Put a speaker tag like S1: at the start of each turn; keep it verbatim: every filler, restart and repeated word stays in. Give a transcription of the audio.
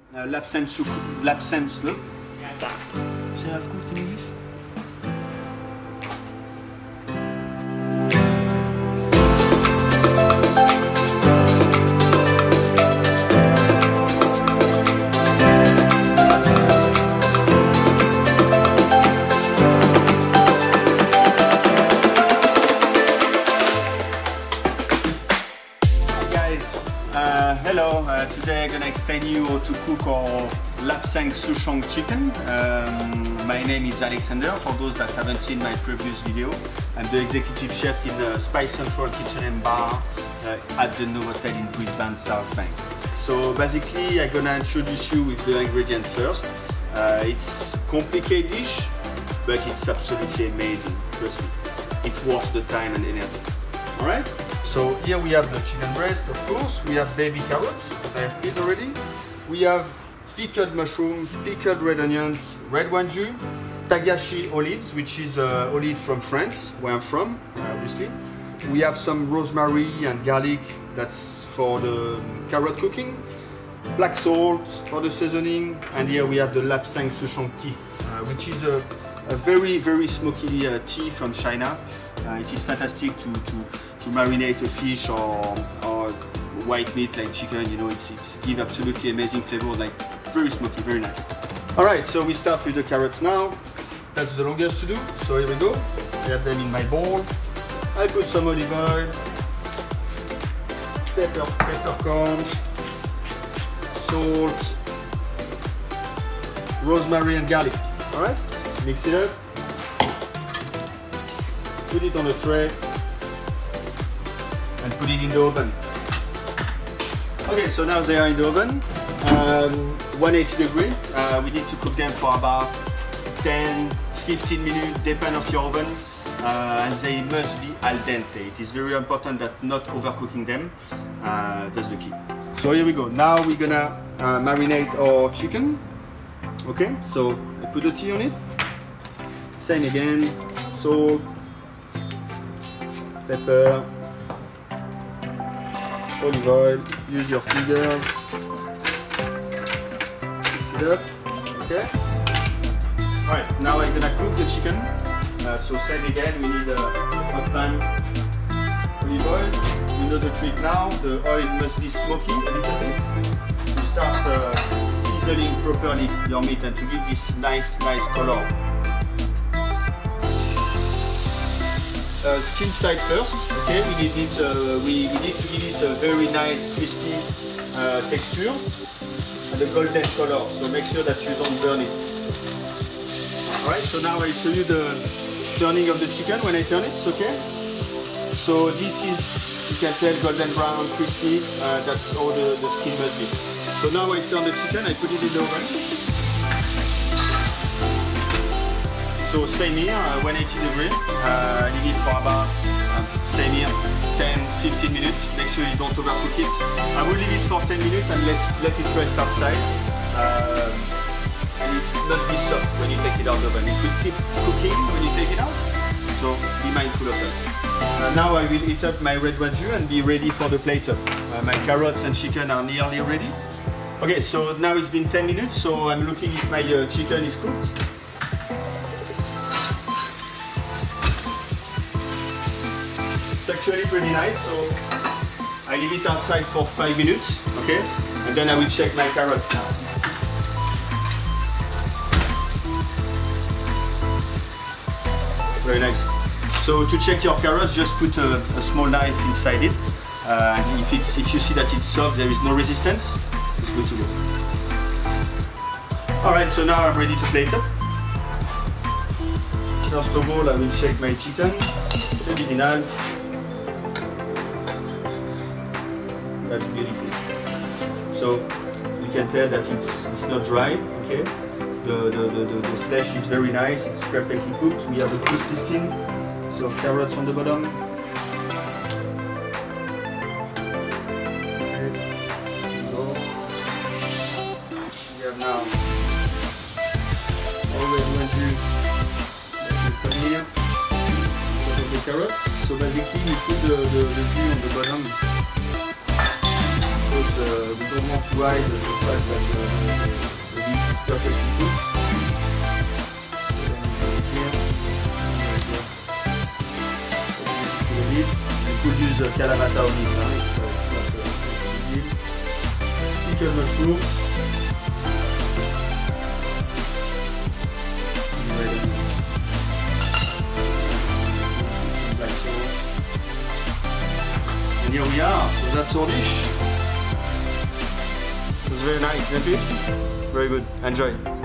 S1: uh, Lapsang soup. Say I've cooked in English?
S2: Uh, hello, uh, today I'm going to explain you how to cook our Lapsang Souchong chicken. Um, my name is Alexander. For those that haven't seen my previous video, I'm the executive chef in the Spice Central Kitchen and Bar uh, at the Novotel in Brisbane, South Bank. So basically I'm going to introduce you with the ingredients first. Uh, it's complicated dish, but it's absolutely amazing, trust me. It's worth the time and energy. Alright? So here we have the chicken breast, of course. We have baby carrots that I have peeled already. We have pickled mushroom, pickled red onions, red wanju, Tagashi olives, which is uh, olive from France, where I'm from, obviously. We have some rosemary and garlic, that's for the carrot cooking. Black salt for the seasoning. And here we have the Lapsang Souchong tea, uh, which is a, a very, very smoky uh, tea from China. Uh, it is fantastic to, to to marinate a fish or, or white meat like chicken, you know, it's, it's give absolutely amazing flavor, like very smoky, very nice. Alright, so we start with the carrots now. That's the longest to do, so here we go. I have them in my bowl. I put some olive oil, pepper, peppercorn, salt, rosemary and garlic. Alright, mix it up. Put it on a tray and put it in the oven. Okay, so now they are in the oven, um, one eighty degree. Uh, we need to cook them for about ten to fifteen minutes, depend of your oven, uh, and they must be al dente. It is very important that not overcooking them. Uh, that's the key. So here we go. Now we're gonna uh, marinate our chicken. Okay, so I put the tea on it. Same again, salt, pepper, olive oil, use your fingers, mix it up, okay? Alright, now I'm gonna cook the chicken. Uh, so same again, we need a hot pan, olive oil. You know the trick now, the oil must be smoky a little bit to start uh, seasoning properly your meat and to give this nice, nice color. Uh, skin side first, okay, we need it, uh, we, we need to give it a very nice crispy uh, texture and a golden color, so make sure that you don't burn it. Alright, so now I show you the turning of the chicken when I turn it, okay? So this is, you can tell, golden brown, crispy, uh, that's all the, the skin must be. So now I turn the chicken, I put it in the oven. So same here, uh, one eighty degree, uh, leave it for about, uh, same here, ten to fifteen minutes, make sure you don't overcook it. I will leave it for ten minutes and let, let it rest outside. Uh, and it must be soft when you take it out of the oven. It will keep cooking when you take it out, so be mindful of that. Uh, now I will heat up my red wanju and be ready for the plate up. Uh, my carrots and chicken are nearly ready. Okay, so now it's been ten minutes, so I'm looking if my uh, chicken is cooked. It's actually pretty nice, so I leave it outside for five minutes, okay? And then I will check my carrots now. Very nice. So to check your carrots, just put a, a small knife inside it. Uh, and if, it's, if you see that it's soft, there is no resistance, it's good to go. Alright, so now I'm ready to plate up. First of all, I will check my chicken. Original. That's beautiful. So you can tell that it's, it's not dry, okay? The, the, the, the, the flesh is very nice, it's perfectly cooked. We have a crispy skin, so carrots on the bottom. Okay, here we go. We have now already went to put here the carrots. So basically we put the, the, the view on the bottom. So
S1: uh, we don't want to hide the fact that uh, the leaf is perfectly cooked. So then you go here, you could use uh, Kalamata olive, huh? It's, uh, it's not uh, a big deal. Pickled mushrooms. Black sauce. And here we are. So that's our dish. It was very nice, isn't it? Very good. Enjoy.